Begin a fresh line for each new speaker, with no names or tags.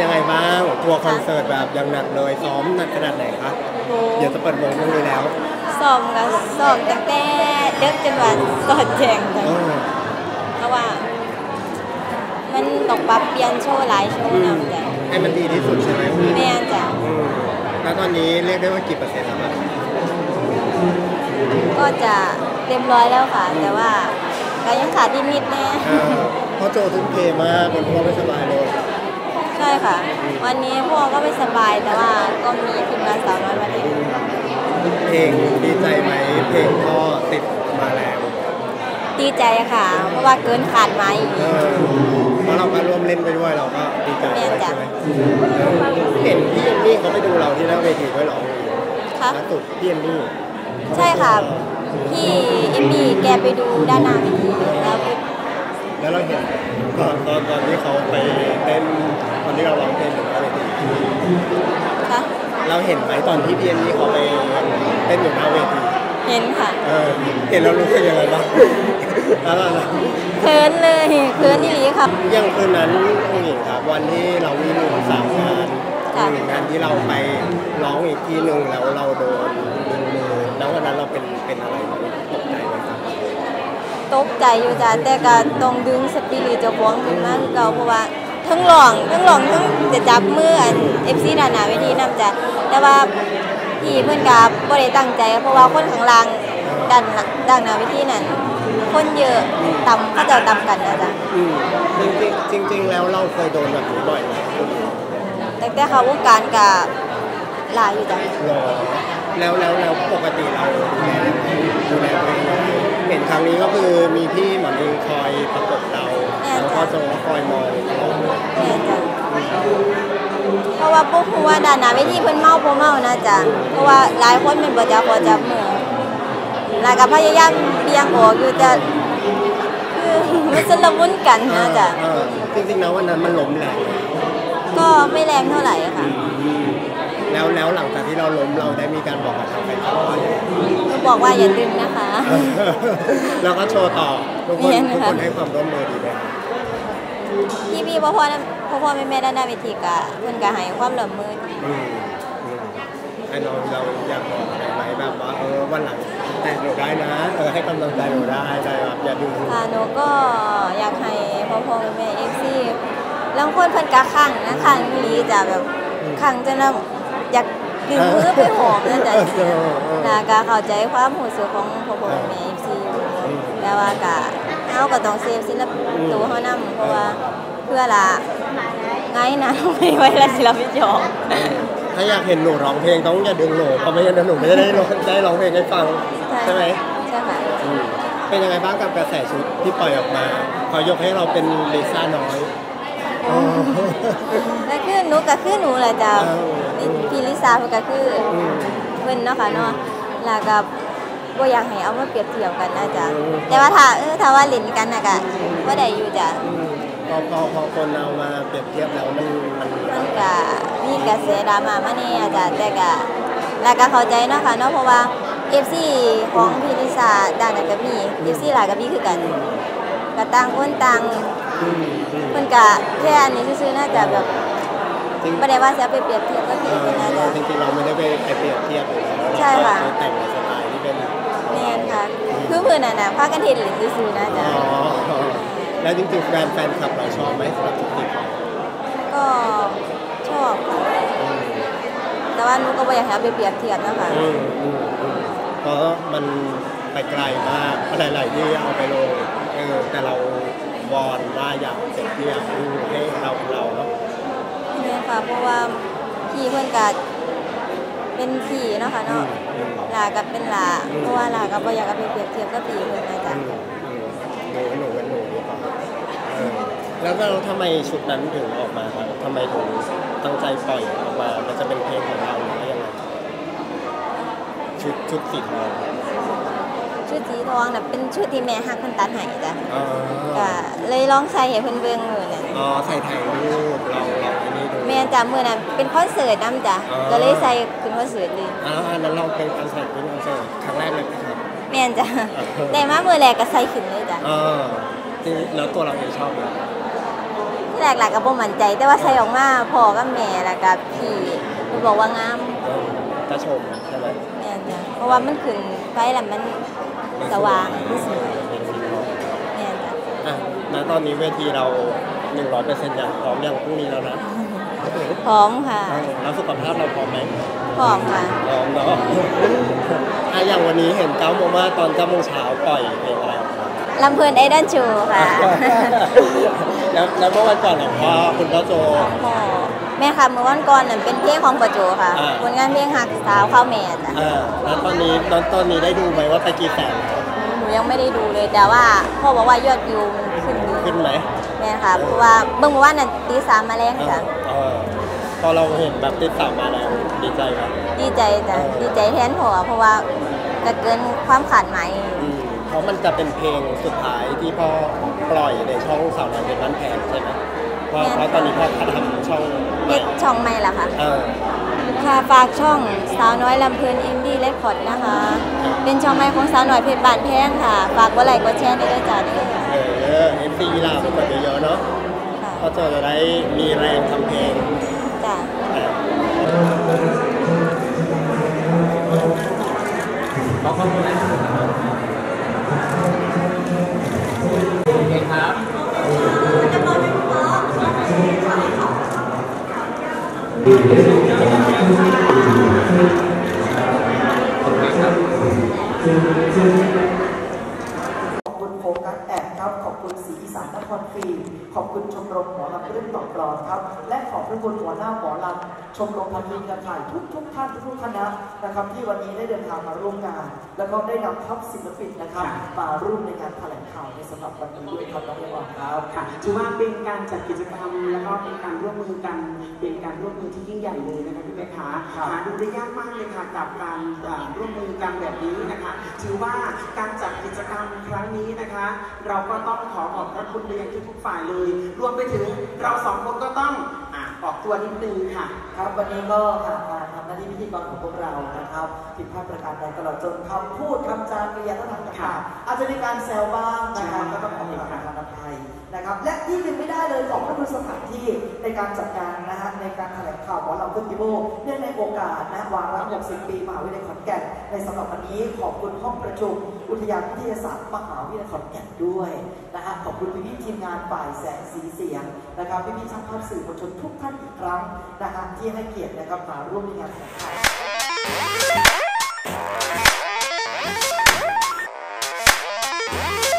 ยังไงบ้างทัวร์คอนเสิร์ตแบบยังหนักเลยซ้อมหนักขนาดไหนคะเดี๋ยวจะเปิดวงพรุ่งนี้แล้ว
ซ้อมกับซ้อมตั้งแต่เด็กจนวันสอดแจงจ้ะเพราะว่ามันต้องปรับเปลี่ยนโชว์หลายโชว์นำจ้ะ
ให้มันดีที่สุดใช่ไหม
แม่นจ้ะ
แล้วตอนนี้เรียกได้ว่ากี่เปอร์เซ็นต์แล้วครับ
ก็จะเต็มร้อยแล้วค่ะแต่ว่าก็ยังขาดนิดแน่
เพราะโจทุ่มเทมากมันพ่อไม่สบายเลย
ใช่ค่ะวันนี้พ่อก็ไม่สบายแต่ว่าก็มีทีมงานสาวน้อยมาเล่น
เพลงดีใจไหมเพลงพ่อติดมาแล้ว
ดีใจค่ะเพราะว่าเกินขาดมาอีก
เพราะเราก็ร่วมเล่นไปด้วยเราก็ดีใจใช่ไหมเห็นพี่เอมมี่เขาไปดูเราที่หน้าเวทีด้วยหรอ
คะ
ล่าสุดพี่เอมมี่
ใช่ค่ะพี่เอมมี่แกไปดูด้านหน้าเวที
แล้วเราเห็นตอนที่เขาไปเต้นตอนที่เราร้องเพลงอยู่หน้าเวที
คะ
เราเห็นไหมตอนที่พี่เอมมี่เขาไปเต้นอยู่หน้าเวที
เห็นค่ะ
เห็นแล้วรู้สึกยังไงบ้าง
เคินเลยเคินนี่ลีค่ะ
ยังคืนนั้นองค์หญิงครับวันที่เรามี3 งานที่เราไปร้องอีกทีหนึ่งแล้วเราโดนดึงมือแล้ววันนั้นเราเป็นอะไรตกใจไหมครับ
ตกใจอยู่จ้ะแต่ก็ต้องดึงสปิริตเจ้าของขึ้นมาคือเก่าเพราะว่าทั้งหลองทั้งจะจับมือFC ด้านหน้าเวทีนำจ้ะแต่ว่าพี่เพื่อนกับบ่ได้ตั้งใจเพราะว่าคนข้างล่างด้านหน้าเวทีนั่นคนเยอะต่ำเขาจะต่ำกันนะจ๊ะ
จริงแล้วเราเคยโดนแบบนี้บ่อยไหม
แต่เขาวงการกับหลายอยู่จ้ะ
แล้วปกติเราดูแลตัวเองเห็นครั้งนี้ก็คือมีพี่หมอเองคอยประกบเราแล้วก็จะคอยมองเรา
เนี่ยจ้ะเพราะว่าพวกหัวด้านหน้าเวทีเพิ่นเมาบ่เมานะจ๊ะเพราะว่าหลายคนเป็นบ่จะขอจับมือแล้วก็พยายามเบี่ยงออกอยู่แต่คือมันสละมุนกันนะจ๊ะ
จริงๆแล้ววันนั้นมันล้มแรง
ก็ไม่แรงเท่าไหร่ค่ะ
แล้วหลังจากที่เราล้มเราได้มีการบอกกับทางแฟนคลับว่า
ก็บอกว่าอย่าดึงนะคะ
แล้วก็โชว์ต่อทุกคนให้ความร่วมมือดีไหม
พี่พ่อแม่ด้านหน้าเวทีกะเพิ่นก็ให้ความร่วมมือ
ให้เราอยากบอกอะไรไหมแบบว่าวันหลังแต่หนูได้นะให้กำลังใจหนูได้แบบอย่าดึง
ค่ะหนูก็อยากให้พ่อแม่ FC บางคนเพิ่นก็คั่งนะคั่งอีหลีจ้ะแบบคั่งจนอยากดึงมือไปหอมนั่นจ้ะนะก็เข้าใจความรู้สึกของพ่อแม่ FC แต่ว่าก็เฮาก็ต้องเซฟศิลปินตัวเฮานำเพราะว่าเพื่อละไงนะไม่ไว้ละศิลปินจบ
ถ้าอยากเห็นหนูร้องเพลงต้องอย่าดึงหนูเพราะไม่งั้นหนูไม่ได้ร้องเพลงให้ฟังใช่ไหม
ใช่ค่ะ
เป็นยังไงบ้างกับกระแสชุดที่ปล่อยออกมาขอยกให้เราเป็นลิซ่าน้อย
แล้วคือหนูก็คือหนูแหละจ้ะพี่ลิซ่าเพิ่นก็คือเพิ่นเนาะค่ะเนาะแล้วก็บ่อยากให้เอามาเปรียบเทียบกันนะจ๊ะแต่ว่าถ้าว่าเล่นกันน่ะก็บ่ได้อยู่จ้ะ
พอคนเอามาเปรียบเทียบแล้วมัน
ก็มีกระแสดราม่ามาแน่จ้ะแต่ก็แล้วก็เข้าใจเนาะค่ะเนาะเพราะว่า FC ของพี่ลิซ่าด้านนั้นก็มี FC หลายก็มีคือกันก็ต่างคนต่างเพิ่นก็แค่อันนี้ซื่อๆน่าจะแบบบ่ได้ว่าจะไปเปรียบเทียบกับพี่เพิ่นน่าจะ
จริงๆเราไม่ได้ไปเปรียบเทียบเลย
ใช่ค่ะ
แต่งในสไตล์ที่เป็น
แม่นค่ะคือเพิ่นน่ะพากันเฮ็ดเล่นซื่อๆนะจ๊ะ
แล้วจริงๆแฟนคลับเราชอบไหมสำหรับจุดติด
ก็ชอบแต่ว่าหนูก็บ่อยากให้เอาไปเปรียบเทียบนะคะ
เพราะมันไปไกลมากหลายๆที่เอาไปลงแต่เราวอนว่าอยากเสร็จที่อยากดูให้เราเนาะ
ใช่ค่ะเพราะว่าพี่เพื่อนก็เป็นพี่เนาะค่ะเนาะลากับเป็นลาเพราะว่าลากับบ่อยากเอาไปเปรียบเทียบกับพี่เพื่อนนะจ๊ะ
หนูแล้วก็ทำไมชุดนั้นถึงออกมาครับทำไมถึงตั้งใจปล่อยออกมามันจะเป็นเพลงของเราหรือยังไงชุดสีทอง
ชุดสีทองน่ะเป็นชุดที่แม่ฮักเพิ่นตัดให้จ้ะก็เลยลองใส่ให้เพิ่นเบิ่งมื้อนั้น
ใส่ถ่ายรูปเราอันนี้ดู
แม่จ้ะมื้อนั้นเป็นคอนเสิร์ตนำจ้ะก็เลยใส่ขึ้นคอนเสิร์ตเลย
แล้วเราเป็นคอนเสิร์ตครั้งแรกเลยครับ
แม่จ้ะได้มามื้อแรกก็ใส่ขึ้นเลยจ้ะ
จริงแล้วตัวเราเองชอบมั้ย
ก็แรกหลักก็บ่มั่นใจแต่ว่าใส่ออกมาพ่อกับแม่แล้วก็พี่เพิ่นบอกว่างาม
ก็ชมใช่ไหม
แม่นจ้ะเพราะว่ามันขึ้นไฟแล้วมันสว่างสวยแม่นจ้ะ
อ่ะณตอนนี้เวทีเรา 100%อย่างพร้อมอย่างพรุ่งนี้แล้วนะ
พร้อมค่ะ
แล้วสุขภาพเราพร้อมไหม
พร้อมค่ะ
พร้อมเนาะ อย่างวันนี้เห็น9 โมงว่าตอน9 โมงเช้าปล่อยเพลงอะไรออกมา
ลำเพลินไอดอลโชว์ค่ะ
แล้วเมื่อวันก่อนของพ่อคุณพ่อโจ
พ่อแม่ค่ะเมื่อวันก่อนน่ะเป็นเพลงของประโจค่ะ
อ่า
ผลงานเพลงหักสาวข้าวแม่จ้ะ
แล้วตอนนี้ได้ดูไหมว่าไปกี่แสนแล้ว
หนูยังไม่ได้ดูเลยแต่ว่าพ่อบอกว่ายอดวิวมันขึ้นดี
ขึ้นไหม
แม่ค่ะเพราะว่าเบิ่งเมื่อวานน่ะตี 3มาแรงจ้ะ
พอเราเห็นแบบติดตามมาแล้วดีใจไหม
ดีใจจ้ะดีใจแทนพ่อเพราะว่าก็เกินความคาดหมาย
เพราะมันจะเป็นเพลงสุดท้ายที่พ่อปล่อยในช่องสาวน้อยเพชรบ้านแพงใช่ไหมเพราะตอนนี้พ่อทำช่องให
เฮ็
ม่
ดช่องใหม่ล่ะค่ะ
เออ
ค่ะฝากช่องสาวน้อยลำเพลินอินดี้เรคคอร์ดนะคะ เป็นช่องใหม่ของสาวน้อยเพชรบ้านแพงค่ะ ฝากกดไลค์กดแชร์ด้วยจ้าเด้อ
FC ลาไปกดเยอะๆเนาะ
ค่ะ
พ่อโจจะได้มีแรงทำเพลง
จ้ะ
ขอบคุณนะครับโอเคครับ
ขอบคุณโฟกัสแอดครับ ขอบคุณศรีอีสานนครฟิล์มขอบคุณชมรมหมอลำเรื่องต่อกรอนครับ และขอบพระคุณหัวหน้าหมอลำชมรมพันธุ์การถ่ายทุกท่านทุกคณะนะครับที่วันนี้ได้เดินทางมาร่วมงาน แล้วก็ได้นำทัพศิลปินนะครับมาร่วมในงานแถลงข่าวในสำหรับวันนี้ด้วยครับน้องเอวอนครับ
ค่ะถือว่าเป็นการจัดกิจกรรมแล้วก็เป็นการร่วมมือกันเป็นการร่วมมือที่ยิ่งใหญ่เลยนะคะพี่เป๊กขาหาดูได้ยากมากเลยค่ะกับการร่วมมือกันแบบนี้นะคะถือว่าการจัดกิจกรรมครั้งนี้นะคะ เราก็ต้องขอขอบพระคุณไปยังทุกฝ่ายเลย รวมไปถึงเราสองคนก็ต้องออกตัวนิดนึงค่ะ
ครับวันนี้ก็การทำหน้าที่พิธีกรของพวกเรานะครับผิดพลาดประการใดตลอดจนคำพูดคำจากริยาท่าทางต่างๆอาจจะมีการแซวบ้างนะครับก็ต้องขอประทานอภัยนะครับและที่ลืมไม่ได้เลยขอบพระคุณสถานที่ในการจัดงานนะฮะในการแถลงข่าวหมอลำเฟสติวัลเนื่องในโอกาสนะวาระ 60 ปีมหาวิทยาลัยขอนแก่นในสำหรับวันนี้ขอบคุณห้องประชุมอุทยานวิทยาศาสตร์มหาวิทยาลัยขอนแก่นด้วยนะฮะขอบคุณพี่ๆทีมงานฝ่ายแสงสีเสียงนะครับพี่ๆช่างภาพสื่อมวลชนทุกท่านอีกครั้งนะฮะที่ให้เกียรตินะครับมาร่วมในงานแถลงข่าว